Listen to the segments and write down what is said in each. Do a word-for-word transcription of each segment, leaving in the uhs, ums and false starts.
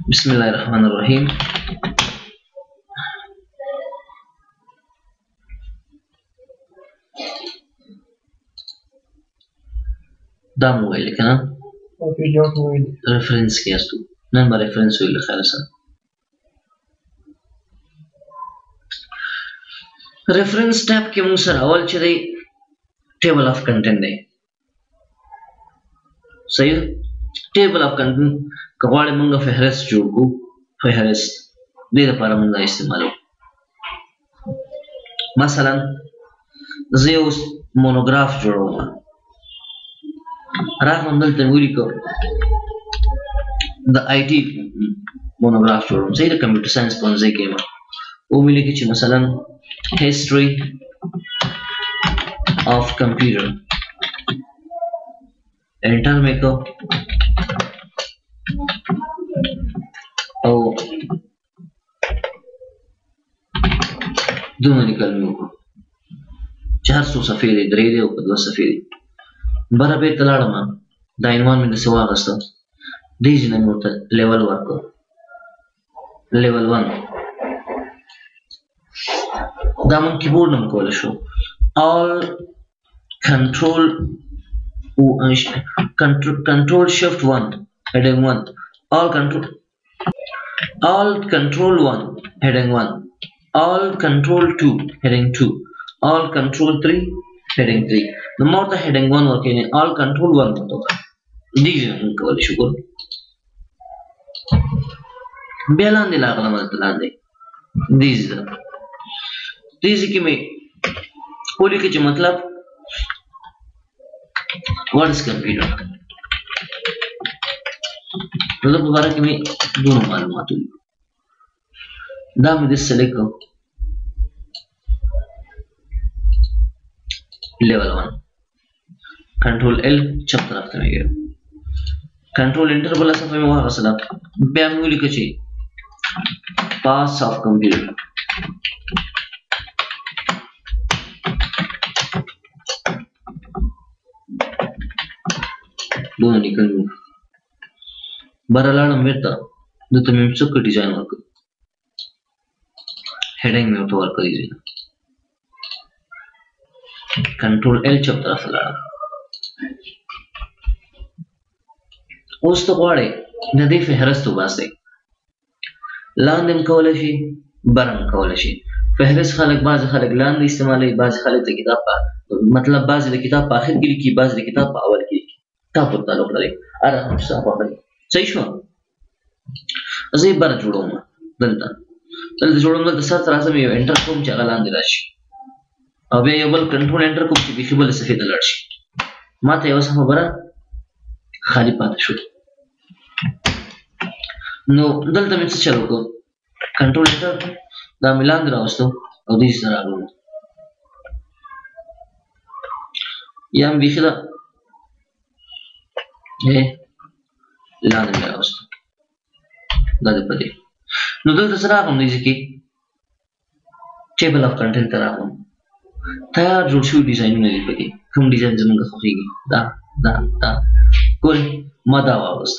بسم الله الرحمن الرحیم. دا مو ویل کنه ریفرنس کې استو نن به ریفرنس ویل خیر سره ریفرنس ټیب کې موږ سره اول چې دی ټیبل اف کنټینټ دی. صحیح ټیبل اف کنټینټ کغواړې موږ فهرست جوړ کو فهرست دې لپاره موږ استعمالو. مثلا زه یو مونوګراف جوړوم راغلم دلته ولیکو د آی ټي مونوګراف جوړوم صحیح د کمپیوټر ساينس په ځای کې ما او مې لیکي چې مثلا history of computer enter مې کو او دومره لیکل مې وکړو چار سو صفحې دی درې دی او دوه صفحې دی بره بیرته لاړم دا عنوان مې داسې واخیسته دې ځای نه مې ورته لیول ورکړ لیول ون دا مونږ کیبورډ هم کولی شو all control control shift one heading one all control all control one heading one all control two heading two all control three heading three no more the heading one working all control one होगा these हम कोली शुक्र बेलान दिला कलम दिला दे these these की में कोली के मतलब what is computer मतलब दोबारा कि मैं दोनों मालूमात हुई दाम इधर सेलेक्ट करो लेवल वन कंट्रोल एल चप तरफ से मैं गया कंट्रोल एंटर बोला सब में वहाँ कसला बैमूली कची पास ऑफ कंप्यूटर दोनों निकल गए बरालाना मेरता दो तो मैं सब का डिजाइन वर्क हेडिंग में तो वर्क करीजिए कंट्रोल एल चप तरफ से लाना उस तो वाड़े नदी फहरस्त तो बासे लांदम कौलशी बरम कौलशी फहरस्त खालक बाज खालक लांद इस्तेमाल है बाज खालक ते किताब पा मतलब बाज ले किताब पा आखिर की लिखी बाज ले किताब पा अवल की ताप ताल्लुक लगे अरे हम साफ वाली सही शो अजी बर जोड़ों दलता दलता जोड़ों दलता सर तरह से मैं एंटर कोम चागा लांद राशि अब ये बल कंट्रोल एंटर कोम की विखबल सफेद लड़शी माते ये वैसा बरा खाली पाते शो नो दलता में से चलो को कंट्रोल एंटर दा मिलान दे रास्तो और दिस तरह लो ये हम विखला ये लाने में रास्तो दादे पदे नो दलता सरा हम नहीं जिकी टेबल ऑफ कंटेंट तरह हम तैयार जोड़ शू डिजाइन में नहीं पड़ी हम डिजाइन जमन का खोएगी दा दा दा कोई मदा वावस्त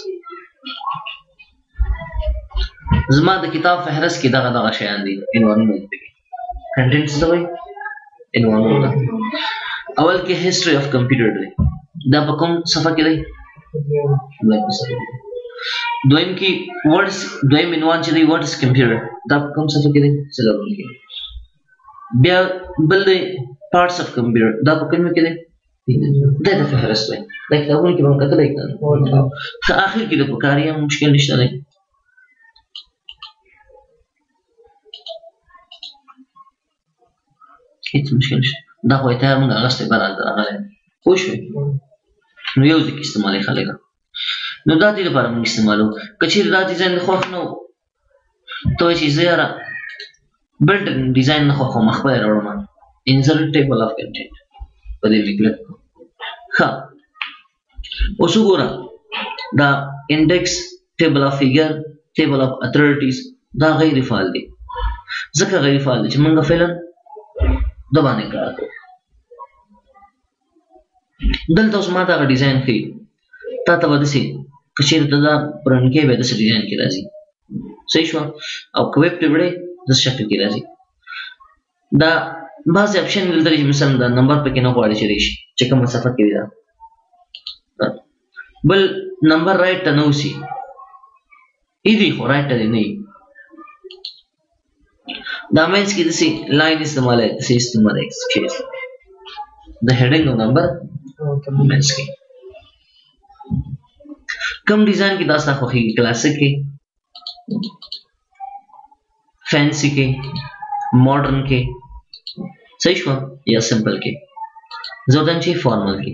ज़मा द किताब फहरस की दागा दागा शयान दी इनवान में पड़ी कंटेंट्स दवाई इनवान होता अवल के हिस्ट्री ऑफ कंप्यूटर दे दा पकम सफ़ा के दे द्वैम की वर्ड्स द्वैम इनवान चली वर्ड्स कंप्यूटर दा पकम सफ़ा के दे सलाम के बिया बल्ले पार्ट्स ऑफ कंप्यूटर दा पकम में के दे ده ده فهرست وين لكن أقول كي بنقطع لك آخر كده بكارية مشكلة نشتغل هيك مشكلة نشتغل ده هو يتهر من أغسطس بار على الأغلى وش وين نو يوزك استعمالي خليها نو داتي لبارة من استعماله كثير داتي زين نخوف نو تو شيء زيارة built design نخوف مخبر روما insert table of content بدل निकले हाँ उसुगोरा दा index table of figure table of authorities दा غير فعال دي ذكر غير فعال دي منगा فعلا दबाने का दल तो उसमें था का डिजाइन थी ता तब दसी कशीर तदा पुरान के बेद से डिजाइन की राजी صحیح شو او کویب ته وړي د شکل کې راځي دا بعض اپشن دلته چې مثلا دا نمبر پکې نه غواړي چې راشي چې کوم مسافت کې دا بل نمبر رائټ ته نو سي ای دی خو رائټ ته نه دا مینس کې دسي لاین استعمال ہے دسي استعمال ہے کیس د هډینګ نمبر مینس کې کم ډیزاین کې تاسو خو هي کلاسیک کې فینسی کې ماډرن کې صحیح شو یا سمپل کې زودن چې فارمل کې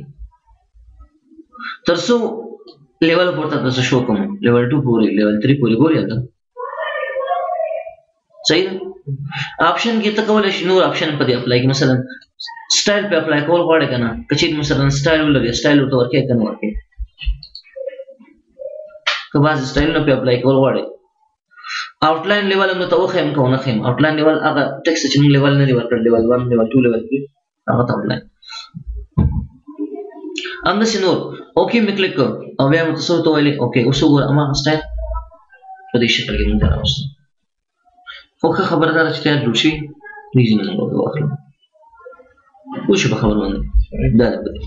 ترڅو لیول پورته تاسو شو کوم لیول two پورې لیول three پورې ګورئ دا صحیح آپشن کې ته کولای شي نور آپشن په دې اپلای کې مثلا سټایل په اپلای کول غواړئ کنه کچې مثلا سټایل ولري سټایل ورته ورکې کنه ورکې که باز سټایل نه په اپلای کول غواړئ आउटलाइन लेवल में तो खैम को ना खैम आउटलाइन लेवल अगर टेक्स्ट चिंग लेवल ने लेवल पर level one level two level three अगर आउटलाइन हम द सिनोर ओके में क्लिक कर अब हम तो सो तो वाले ओके उसको गोर अमा स्टाइल प्रदेश शक्ल के मुझे राउस फोका खबरदार स्टाइल रुचि रीजन में लोग वाखलो कुछ बखबर मंद दादा बदे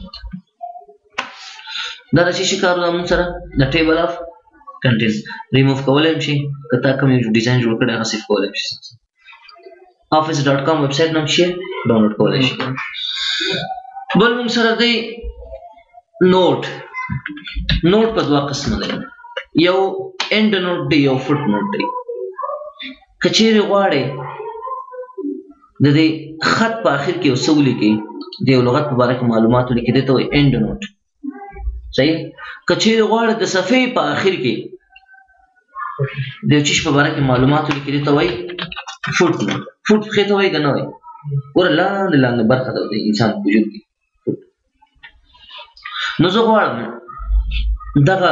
दादा शी शिकारो हम सरा द टेबल ऑफ कंटेंट रिमूव कولای شي کته کوم یو ډیزاین جوړ کړی هغه سیف کولای شي office dot com ویب سټ نوم شي ډاونلوډ کولای شي بل موږ سره دی نوٹ نوٹ په دوه قسم دی یو اند نوٹ دی یو فوت نوٹ دی کچېری غواړي د دې خط په اخر کې وسولې کې د لغت په اړه معلومات لیکي دی ته اند نوٹ صحیح کچېری غواړي د صفحې په اخر کې د چیش په اړه معلومات لیکي دی ته وای فوت نوٹ فوت خته وای کنه وای ور لاندې لاندې برخه د انسان وجود کې نو زه غواړم دغه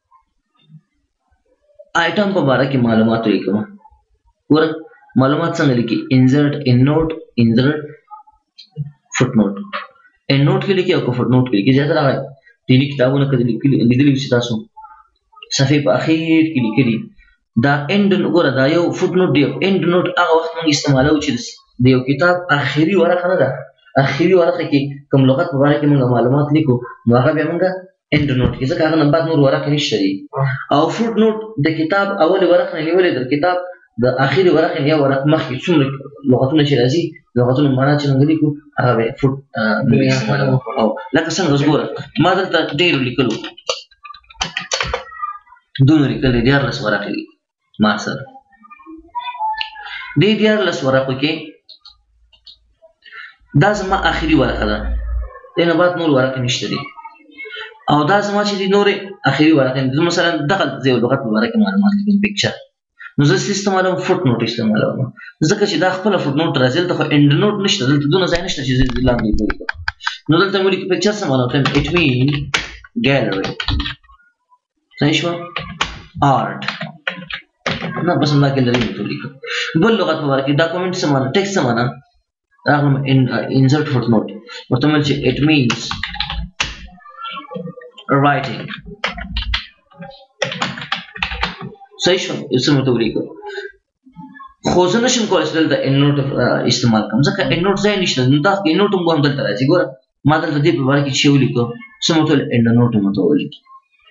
آیټم په اړه کې معلومات لیکم ور معلومات څنګه لیکي انسرټ ان نوٹ انسرټ فوت نوٹ ان نوٹ کې لیکي او فوت نوٹ کې لیکي زیاته راغی دې کتابونه کې لیکلي لیدلې چې تاسو صفحه په اخر کې لیکلي دا اند وګوره دا یو فوت نوٹ دی اند نوٹ هغه وخت موږ استعمالو چې د یو کتاب اخري ورقه نه ده اخري ورقه کې کوم لغت په اړه کې موږ معلومات لیکو نو هغه به موږ اند نوٹ کې ځکه هغه نمبر نور ورقه نشته دی او فوت نوٹ د کتاب اول ورقه نه نیولې د کتاب د اخري ورقه نه ورقه مخکې څومره لغتونه چې راځي لغتونه معنا چې موږ لیکو هغه به فوت استعمالو او لکه څنګه وګوره ما دلته ډېر لیکلو دونه لیکل دي دیارلس ورقه دي ما سره دې دیارلس ورقه کې دا زما اخري ورقه ده دنه بعد نور ورقه نشته دي او دا زما چې دي نور اخري ورقه دي مثلا دغه زیو لغت مبارک معلومات لیکم پکچر نو زه سیستم علم فوت نوٹ استعمالوم ځکه چې دا خپل فوت نوٹ راځي ته اند نوٹ نشته دلته دونه ځای نشته چې لاندې کوي نو دلته موږ کې پکچر سم معلومات اټ مین ګالری صحیح شو ارت نه بس ما کې لري ته لیکو بل لغت مبارک ډاکومنٹ سمانه ټیکست سمانه راغلم ان انسرت فوت نوٹ ورته مل چې اټ مینز writing صحیح شو اسمه ته لیکو خو زه نشم کولای چې دلته ان نوٹ استعمال کوم ځکه ان نوٹ ځای نشته نو دا ان نوٹ هم دلته راځي ګوره ما دلته دې په اړه کې چې ولیکو سمه ته ان نوٹ مته ولیکو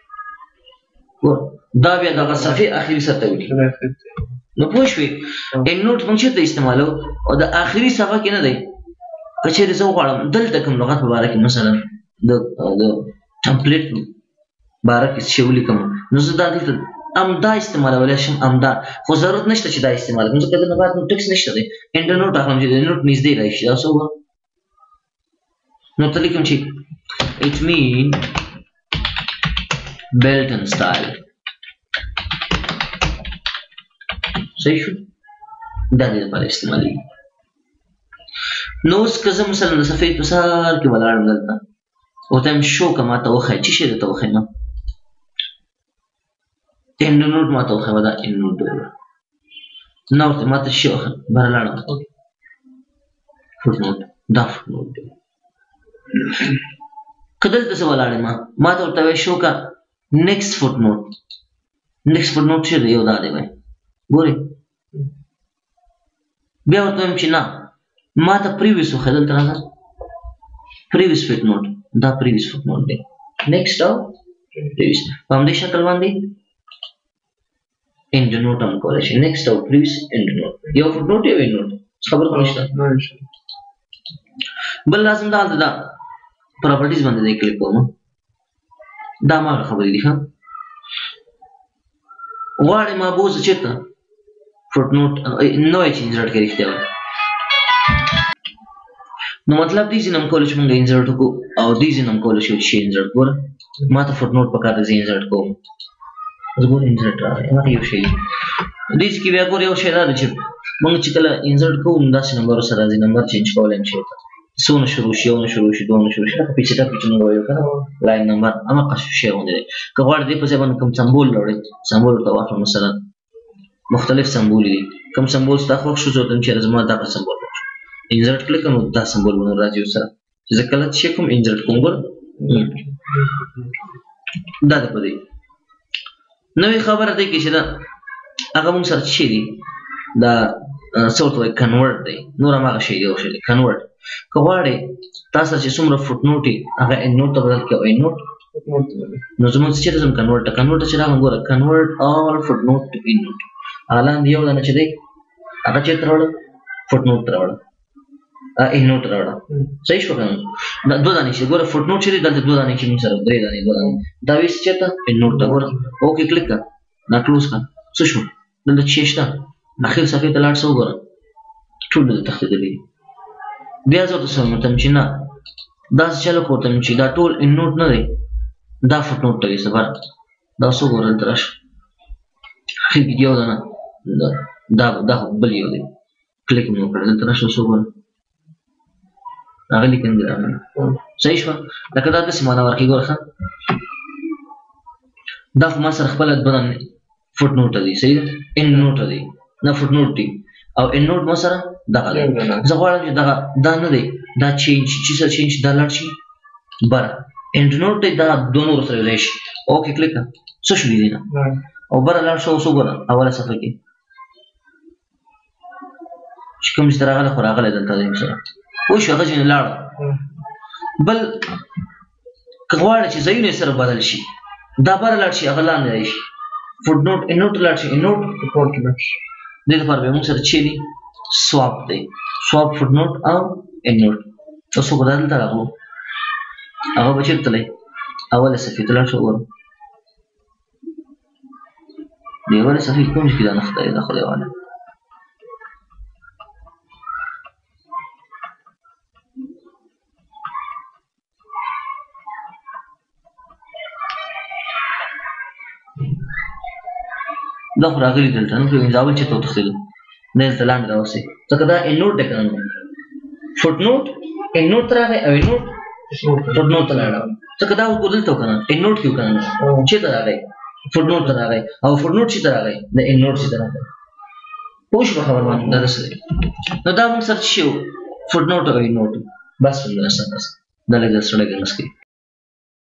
دا بیا دغه صفحه اخري سره ولیکو نو پوه شئ ان نوٹ موږ ته استعمالو او د اخري صفحه کې نه دی کچېره زه غواړم دلته کوم لغت په اړه کې مثلا د د ټمپلیټ باره کې چې ولیکم نو زه دا دې ام دا استعمالولای شم ام دا خو ضرورت نشته چې دا استعمال کوم ځکه دا بعد نو ټیکس نشته دی انټر نوٹ اخلم چې د نوٹ نږدې راشي دا څه نو ته لیکم چې it mean belt and style صحیح شو دا دې لپاره استعمالي نو اوس که زه مثلا د صفحې په سر کې ولاړم دلته او ته م شو که ما ته وښایي چې شی درته وښیم end note ما ته وښیه دا end note دی نه ورته ما ته شی وښیم بره لاړم فوت نوٹ دا فوت نوٹ دی که دلته زه ولاړ یم ما ته ورته وایي شو که نیکسټ فوت نوٹ نیکسټ فوت نوټ چې دی یو دا دی وایي ګوري بیا ورته وایم چې نه ما ته پریویس وښیه دلته راځه پریویس فوټ نوټ دا پریویس فوټ نوټ دی نیکسټ او پریویس په همدې شکل باندې انډ نوټ هم کولی شي نیکسټ او پریویس انډ نوټ یو فوټ نوټ یو انډ نوټ خبر خو نشته بل لازم دا هلته دا پراپرټیز باندې دی کلیک کوم دا هماغه خبرې دي ښه غواړې ما بوځه چېرته فوټ نوټ نوی چې انسرټ کړي رښتیا وایي نو مطلب دې ځینې هم کولی شو موږ انسرټ وکړو او دې ځینې هم کولی شو چې شی انسرټ ګوره ما ته فوټ نوټ پکار دی زه انسرټ کوم اوس ګوره انسرټ راغی هغه یو شی دې کې بیا ګوره یو شی دا دی چې موږ چې کله انسرټ کوو نو داسې نمبرو سره راځي نمبر چینج کولی هم شي ورته څونه شروع شي یو نه شروع شي دوه نه شروع شي لکه پیچې ټاپې چې موږ وایو که نه لاین نمبر هماغه شی غوندې دی که غواړې دې په ځای باندې کوم سمبول راوړې سمبول ورته واخله مثلا مختلف سمبول دي کوم سمبول ستا خوښ شو زه ورته وایم چې زما دغه سمبول خوښ شو انسرټ کلیک کوم دا سمبول به نور راځي ورسره چې زه کله چې کوم انسرټ کوم ګوره دا دی په دې نوې خبره دی کې چې دا هغه موږ سره څه دي دا څه ورته وایي کنورټ دی نور هماغه شی یو شی دی کنورټ که غواړې تا سره چې څومره فوټ نوټ وي هغه ان نوټ ته بدل کړې او ان نوټ نو زموږ چېرته ځم کنورټ ته کنورټ ته چې راغلم ګوره کنورټ آل فوټ نوټ ټو ان نوټ هغه لاندې یو دانه چې دی هغه چېرته راوړه فوټ نوټ ته راوړه ان نوټ راوړه صحیح شو که نه دا دوه دانې چې ګوره فوټ نوټ چې دی دلته دوه دانې چې موږ سره درې دانې دوه دانې دا ویست چېرته ان نوټ ته ګوره اوکې کلیک کړه دا کلوز کړه څه شو دلته چې شته اخر صفحې ته لاړ شه وګوره ټول دلته تښتېدلي دي بیا زه ورته څه وایم ورته وایم چې نه داسې چلو که ورته وایم چې دا ټول ان نوټ نه دی دا فوټ نوټ ته وي سفر دا څه وګوره دلته راشه اخر کې یو دانه دا دا بل یو دی کلیک مې وکړه دلته راشه څه وګوره هغه لیکنې دي راغلي صحیح شوه لکه دا داسې معنا ورکوي ګوره ښه دا خو ما سره خپله دوه دانې فوټ نوټ دی صحیح ده ان نوټ دی نه فوټ نوټ دی او ان نوټ ما سره دغه دی زه غواړم چې دغه دا نه دی دا چینج چې څه چینج دا لاړ شي بره انډ نوټ دی دا دوه نورو سره یوځای شي اوکې کلیک کړه څه شو دي نه او بره لاړ شه اوس وګوره اوله صفحه کې چې کوم چې راغلی خو راغلی دلته دی سره پوه شو هغه ځینې لاړه بل که غواړې چې ځایونه یې سره بدل شي دا بره لاړ شي هغه لاندې راشي فوټ نوټ ان نوټ لاړ شي ان نوټ رپورټ لاړ شي دې لپاره به موږ سره چې دي سواپ دی سواپ فوټ نوټ او ان نوټ اوس وګوره دلته راغلو هغه به چېرته تللی اوله صفحې ته لاړ شه وګوره د اولې صفحې کوم چې کې دا نښته دی دا خو لیواله دا خو راغلي دلته نو پرې اول چېرته وتښتېدو دا دلته لاندې راوستئ ځکه دا ان نوټ دی که نه فوټ نوټ ان نوټ ته راغی او ان نوټ فوټ نوټ ته لاړه ځکه دا اوس دلته و که نه ان نوټ کې و که نه چېرته راغی فوټ نوټ ته راغی او فوټ نوټ چېرته راغی د ان نوټ چېرته راغی پوه شو په خبر باندې دا داسې دی نو دا موږ سره څه شی و فوټ نوټ او ان نوټ بس همداسې دا لږ سړی ګنګس کوي